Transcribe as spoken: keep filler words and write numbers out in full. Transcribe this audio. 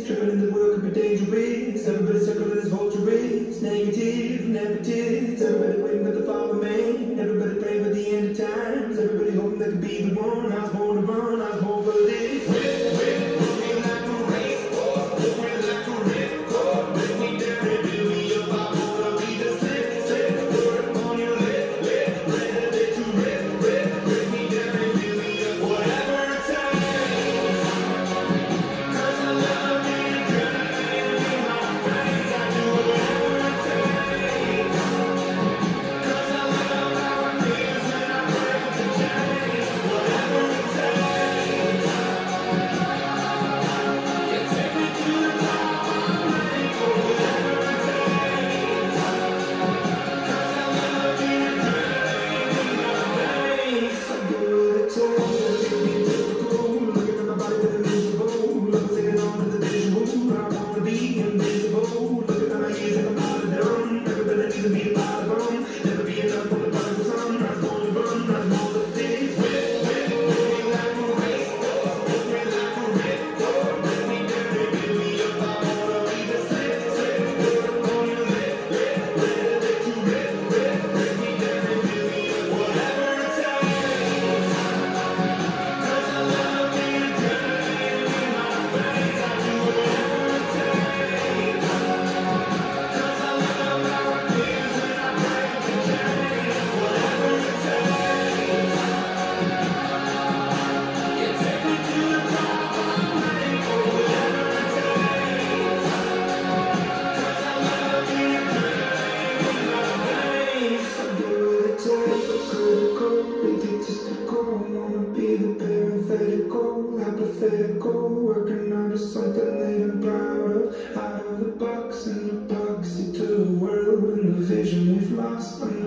is. Tripping in the world could be dangerous. Everybody circle in this vulture race. Negative, negatives. Everybody waiting for the fall of man. Everybody praying for the end of times. Everybody hoping they could be the one. I was born to run, I was born for this. Whip, whip, moving like a race. Moving like a ripcord. Break me down and build me up. I wanna be the slip, slip. Word on your lip, lip. Ready to rip, rip. Break me down and build me up. Whatever it takes. Cause I love you, girl. You're my friends. I do whatever it takes. Cause I love how it feels when I break the chains. Whatever it takes. You take me to the top of the lake. Whatever it takes. Cause I love you, girl. You're my face. I do what it takes. I be typical. Looking at my body with a miserable. Love singing on to the visual. I wanna be invisible. Looking at my ears like I'm out of done. Everybody needs to be a part of them. Never be enough for the prodigal son. I was born to run. I was born to this. Whip, whip, moving like a race. Moving like a ripcord. Break me down and build me up. I wanna be the slip, slip. Word on your lip, lip. Ready to rip, rip. Break me down and build me up. Whatever it takes. Cause I love you, girl. You're my friends. I do whatever it takes. Cause I love how it feels when I break the chains. Whatever it takes. You take me to the top of the lake. Whatever it takes. Cause I love you, girl. You're my face. I do what it takes. Critical, egotistical. Wanna be the parenthetical, hypothetical. Working out of something that I'm proud of. Out of the box and epoxy to the world and the vision we've lost. I'm